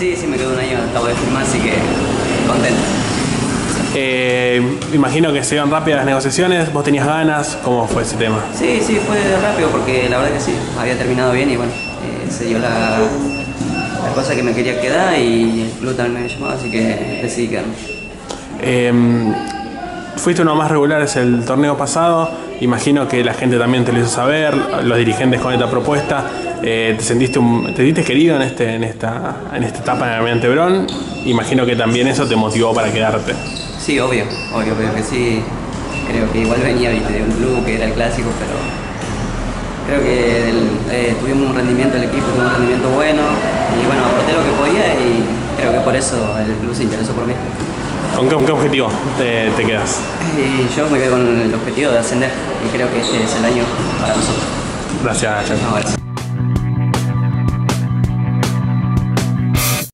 Sí, me quedo un año, acabo de firmar, así que contento. Imagino que se dieron rápidas las negociaciones, vos tenías ganas, ¿cómo fue ese tema? Sí, fue rápido porque la verdad que sí, había terminado bien y bueno, se dio la cosa que me quería quedar y el club también me llamó, así que decidí quedarme. Fuiste uno más regulares el torneo pasado, imagino que la gente también te lo hizo saber, los dirigentes con esta propuesta. ¿Te sentiste querido en esta etapa en Almirante Brown? Imagino que también eso te motivó para quedarte. Sí, obvio que sí. Creo que igual venía de un club que era el clásico, pero creo que tuvimos un rendimiento, el equipo tuvo un rendimiento bueno y bueno, aporté lo que podía y creo que por eso el club se interesó por mí. ¿Con qué objetivo te quedas? Y yo me quedé con el objetivo de ascender y creo que este es el año para nosotros. Gracias, Chaco. No, gracias.